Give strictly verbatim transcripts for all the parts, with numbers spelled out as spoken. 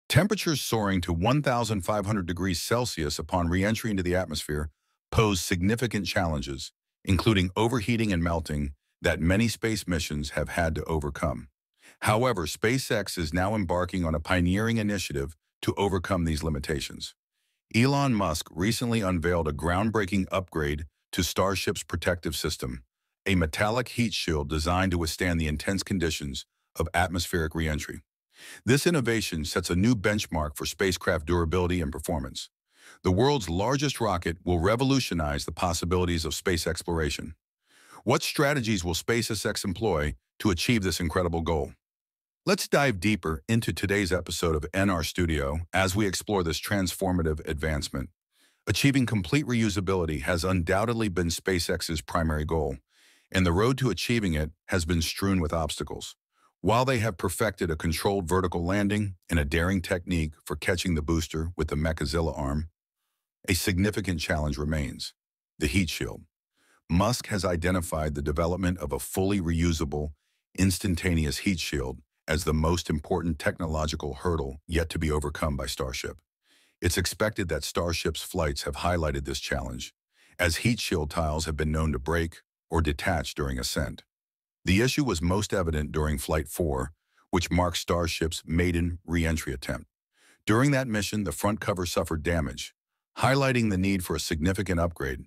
Temperatures soaring to one thousand five hundred degrees Celsius upon re-entry into the atmosphere pose significant challenges, including overheating and melting, that many space missions have had to overcome. However, SpaceX is now embarking on a pioneering initiative to overcome these limitations. Elon Musk recently unveiled a groundbreaking upgrade to Starship's protective system, a metallic heat shield designed to withstand the intense conditions of atmospheric re-entry. This innovation sets a new benchmark for spacecraft durability and performance. The world's largest rocket will revolutionize the possibilities of space exploration. What strategies will SpaceX employ to achieve this incredible goal? Let's dive deeper into today's episode of N R Studio as we explore this transformative advancement. Achieving complete reusability has undoubtedly been SpaceX's primary goal, and the road to achieving it has been strewn with obstacles. While they have perfected a controlled vertical landing and a daring technique for catching the booster with the Meccazilla arm, a significant challenge remains: the heat shield. Musk has identified the development of a fully reusable, instantaneous heat shield as the most important technological hurdle yet to be overcome by Starship. It's expected that Starship's flights have highlighted this challenge, as heat shield tiles have been known to break or detach during ascent. The issue was most evident during Flight four, which marked Starship's maiden re-entry attempt. During that mission, the front cover suffered damage, highlighting the need for a significant upgrade.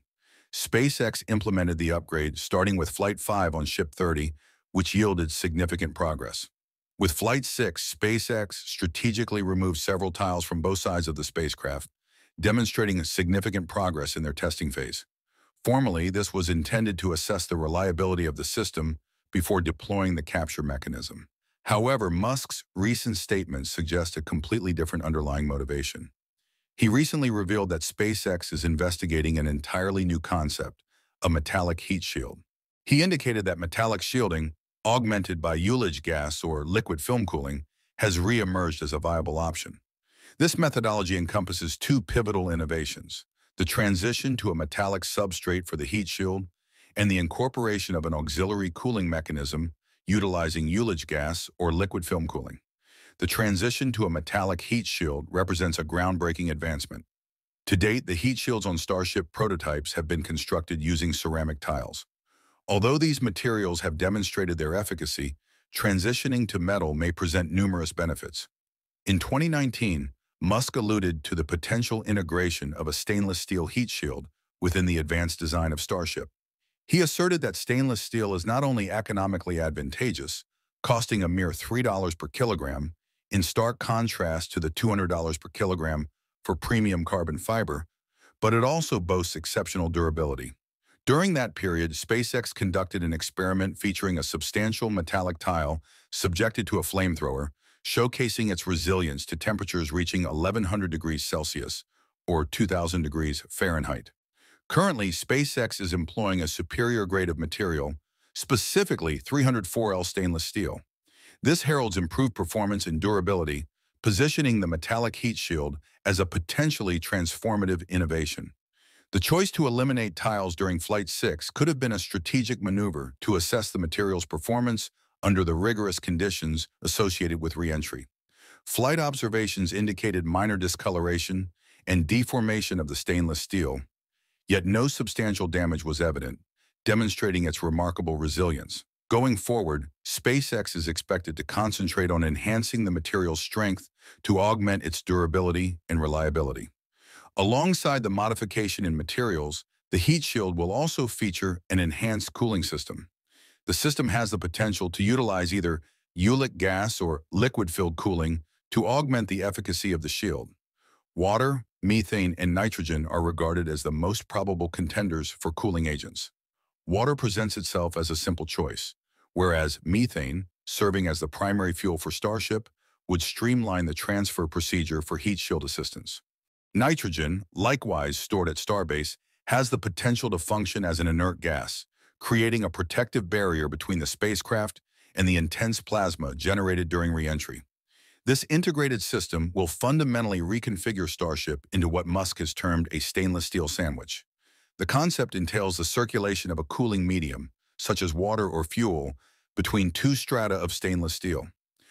SpaceX implemented the upgrade starting with Flight five on Ship thirty, which yielded significant progress. With Flight six, SpaceX strategically removed several tiles from both sides of the spacecraft, demonstrating significant progress in their testing phase. Formally, this was intended to assess the reliability of the system before deploying the capture mechanism. However, Musk's recent statements suggest a completely different underlying motivation. He recently revealed that SpaceX is investigating an entirely new concept, a metallic heat shield. He indicated that metallic shielding, augmented by ullage gas or liquid film cooling, has re-emerged as a viable option. This methodology encompasses two pivotal innovations: the transition to a metallic substrate for the heat shield and the incorporation of an auxiliary cooling mechanism utilizing ullage gas or liquid film cooling. The transition to a metallic heat shield represents a groundbreaking advancement. To date, the heat shields on Starship prototypes have been constructed using ceramic tiles. Although these materials have demonstrated their efficacy, transitioning to metal may present numerous benefits. In twenty nineteen, Musk alluded to the potential integration of a stainless steel heat shield within the advanced design of Starship. He asserted that stainless steel is not only economically advantageous, costing a mere three dollars per kilogram, in stark contrast to the two hundred dollars per kilogram for premium carbon fiber, but it also boasts exceptional durability. During that period, SpaceX conducted an experiment featuring a substantial metallic tile subjected to a flamethrower, showcasing its resilience to temperatures reaching eleven hundred degrees Celsius, or two thousand degrees Fahrenheit. Currently, SpaceX is employing a superior grade of material, specifically three oh four L stainless steel. This heralds improved performance and durability, positioning the metallic heat shield as a potentially transformative innovation. The choice to eliminate tiles during Flight six could have been a strategic maneuver to assess the material's performance under the rigorous conditions associated with re-entry. Flight observations indicated minor discoloration and deformation of the stainless steel, yet no substantial damage was evident, demonstrating its remarkable resilience. Going forward, SpaceX is expected to concentrate on enhancing the material's strength to augment its durability and reliability. Alongside the modification in materials, the heat shield will also feature an enhanced cooling system. The system has the potential to utilize either ullage gas or liquid-filled cooling to augment the efficacy of the shield. Water, methane, and nitrogen are regarded as the most probable contenders for cooling agents. Water presents itself as a simple choice, whereas methane, serving as the primary fuel for Starship, would streamline the transfer procedure for heat shield assistance. Nitrogen, likewise stored at Starbase, has the potential to function as an inert gas, creating a protective barrier between the spacecraft and the intense plasma generated during re-entry. This integrated system will fundamentally reconfigure Starship into what Musk has termed a stainless steel sandwich. The concept entails the circulation of a cooling medium, such as water or fuel, between two strata of stainless steel.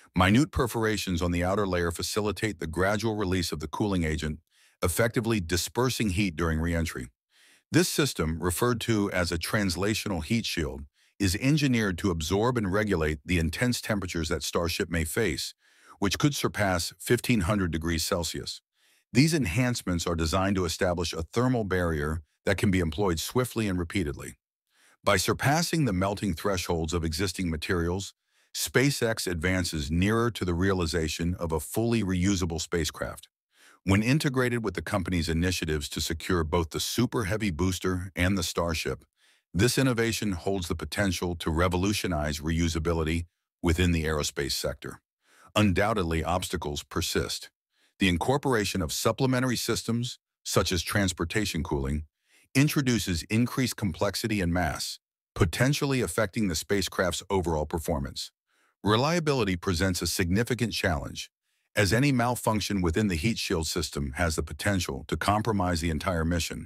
Minute perforations on the outer layer facilitate the gradual release of the cooling agent, effectively dispersing heat during reentry. This system, referred to as a translational heat shield, is engineered to absorb and regulate the intense temperatures that Starship may face, which could surpass fifteen hundred degrees Celsius. These enhancements are designed to establish a thermal barrier that can be employed swiftly and repeatedly. By surpassing the melting thresholds of existing materials, SpaceX advances nearer to the realization of a fully reusable spacecraft. When integrated with the company's initiatives to secure both the Super Heavy booster and the Starship, this innovation holds the potential to revolutionize reusability within the aerospace sector. Undoubtedly, obstacles persist. The incorporation of supplementary systems, such as transportation cooling, introduces increased complexity and mass, potentially affecting the spacecraft's overall performance. Reliability presents a significant challenge, as any malfunction within the heat shield system has the potential to compromise the entire mission.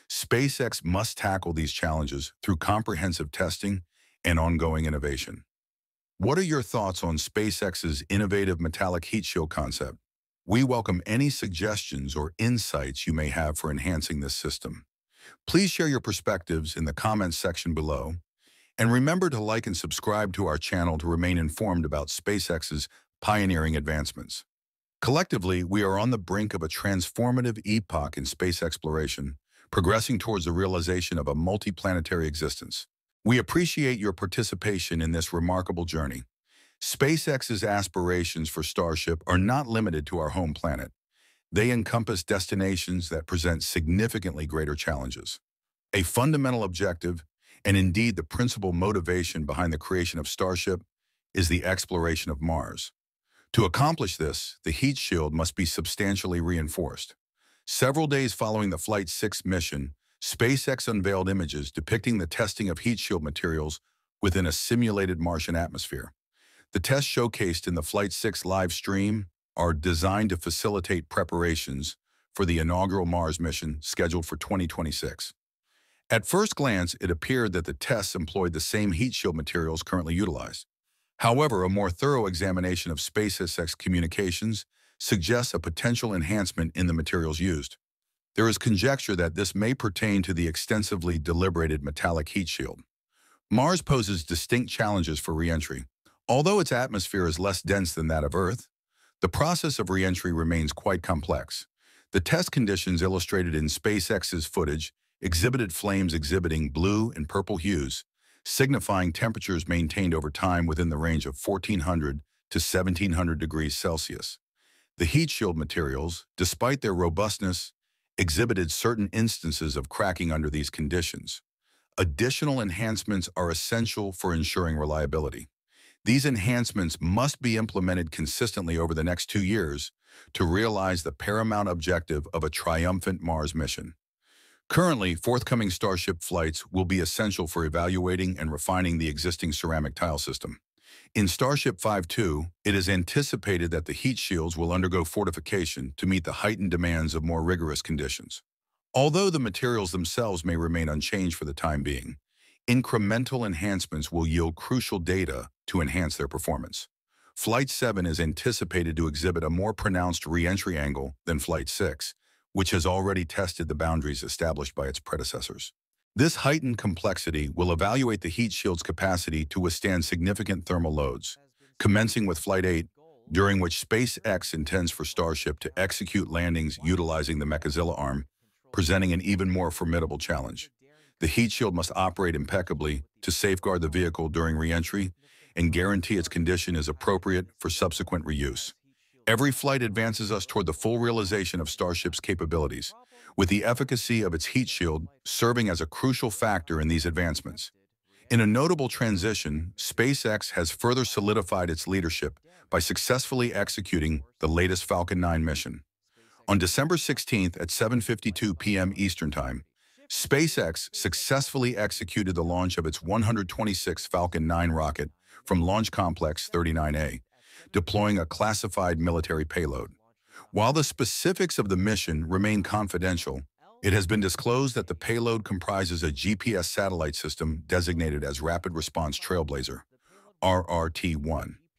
SpaceX must tackle these challenges through comprehensive testing and ongoing innovation. What are your thoughts on SpaceX's innovative metallic heat shield concept? We welcome any suggestions or insights you may have for enhancing this system. Please share your perspectives in the comments section below, and remember to like and subscribe to our channel to remain informed about SpaceX's pioneering advancements. Collectively, we are on the brink of a transformative epoch in space exploration, progressing towards the realization of a multiplanetary existence. We appreciate your participation in this remarkable journey. SpaceX's aspirations for Starship are not limited to our home planet. They encompass destinations that present significantly greater challenges. A fundamental objective, and indeed the principal motivation behind the creation of Starship, is the exploration of Mars. To accomplish this, the heat shield must be substantially reinforced. Several days following the Flight six mission, SpaceX unveiled images depicting the testing of heat shield materials within a simulated Martian atmosphere. The tests showcased in the Flight six live stream are designed to facilitate preparations for the inaugural Mars mission scheduled for twenty twenty-six. At first glance, it appeared that the tests employed the same heat shield materials currently utilized. However, a more thorough examination of SpaceX communications suggests a potential enhancement in the materials used. There is conjecture that this may pertain to the extensively deliberated metallic heat shield. Mars poses distinct challenges for reentry. Although its atmosphere is less dense than that of Earth, the process of reentry remains quite complex. The test conditions illustrated in SpaceX's footage exhibited flames exhibiting blue and purple hues, signifying temperatures maintained over time within the range of fourteen hundred to seventeen hundred degrees Celsius. The heat shield materials, despite their robustness, exhibited certain instances of cracking under these conditions. Additional enhancements are essential for ensuring reliability. These enhancements must be implemented consistently over the next two years to realize the paramount objective of a triumphant Mars mission. Currently, forthcoming Starship flights will be essential for evaluating and refining the existing ceramic tile system. In Starship V two, it is anticipated that the heat shields will undergo fortification to meet the heightened demands of more rigorous conditions. Although the materials themselves may remain unchanged for the time being, incremental enhancements will yield crucial data to enhance their performance. Flight seven is anticipated to exhibit a more pronounced re-entry angle than Flight six, which has already tested the boundaries established by its predecessors. This heightened complexity will evaluate the heat shield's capacity to withstand significant thermal loads, commencing with Flight eight, during which SpaceX intends for Starship to execute landings utilizing the Meccazilla arm, presenting an even more formidable challenge. The heat shield must operate impeccably to safeguard the vehicle during re-entry and guarantee its condition is appropriate for subsequent reuse. Every flight advances us toward the full realization of Starship's capabilities, with the efficacy of its heat shield serving as a crucial factor in these advancements. In a notable transition, SpaceX has further solidified its leadership by successfully executing the latest Falcon nine mission. On December sixteenth at seven fifty-two p m Eastern Time, SpaceX successfully executed the launch of its one hundred twenty-sixth Falcon nine rocket from Launch Complex thirty-nine A, deploying a classified military payload. While the specifics of the mission remain confidential, it has been disclosed that the payload comprises a G P S satellite system designated as Rapid Response Trailblazer, R R T one.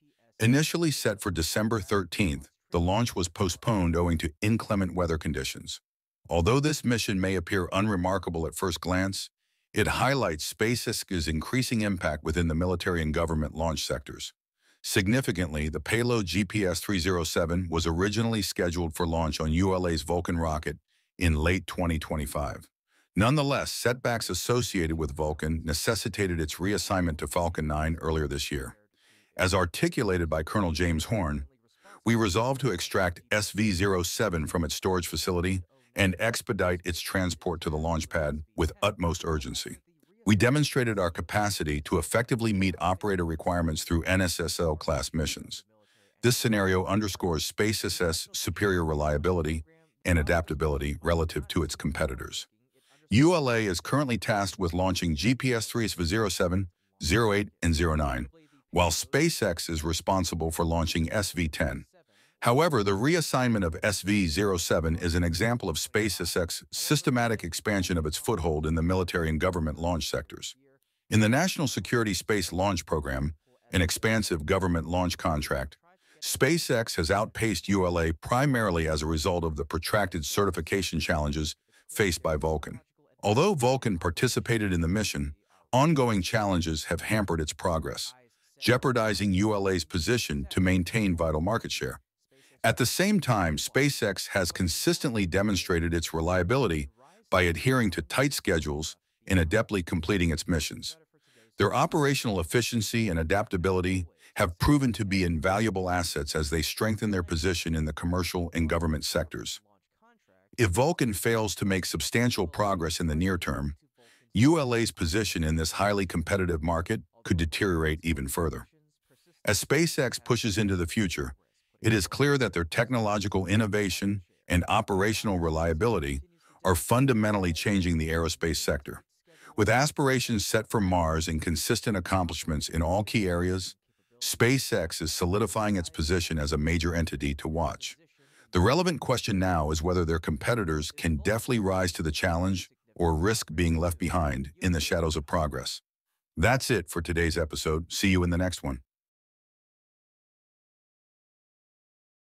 Initially set for December thirteenth, the launch was postponed owing to inclement weather conditions. Although this mission may appear unremarkable at first glance, it highlights SpaceX's increasing impact within the military and government launch sectors. Significantly, the payload G P S three oh seven was originally scheduled for launch on U L A's Vulcan rocket in late twenty twenty-five. Nonetheless, setbacks associated with Vulcan necessitated its reassignment to Falcon nine earlier this year. As articulated by Colonel James Horn, we resolved to extract S V zero seven from its storage facility and expedite its transport to the launch pad with utmost urgency. We demonstrated our capacity to effectively meet operator requirements through N S S L-class missions. This scenario underscores SpaceX's superior reliability and adaptability relative to its competitors. U L A is currently tasked with launching G P S three oh seven, oh eight, and oh nine, while SpaceX is responsible for launching S V ten. However, the reassignment of S V zero seven is an example of SpaceX's systematic expansion of its foothold in the military and government launch sectors. In the National Security Space Launch Program, an expansive government launch contract, SpaceX has outpaced U L A primarily as a result of the protracted certification challenges faced by Vulcan. Although Vulcan participated in the mission, ongoing challenges have hampered its progress, jeopardizing U L A's position to maintain vital market share. At the same time, SpaceX has consistently demonstrated its reliability by adhering to tight schedules and adeptly completing its missions. Their operational efficiency and adaptability have proven to be invaluable assets as they strengthen their position in the commercial and government sectors. If Vulcan fails to make substantial progress in the near term, U L A's position in this highly competitive market could deteriorate even further. As SpaceX pushes into the future, it is clear that their technological innovation and operational reliability are fundamentally changing the aerospace sector. With aspirations set for Mars and consistent accomplishments in all key areas, SpaceX is solidifying its position as a major entity to watch. The relevant question now is whether their competitors can deftly rise to the challenge or risk being left behind in the shadows of progress. That's it for today's episode. See you in the next one.